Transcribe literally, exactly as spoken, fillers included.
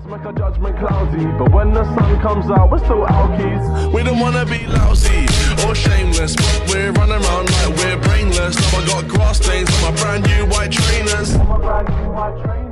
make our judgment cloudy, but when the sun comes out, we're still alkies. We don't wanna be lousy or shameless, but we're running around like we're brainless. Now I got grass stains on my brand new white trainers. On my brand new white trainers.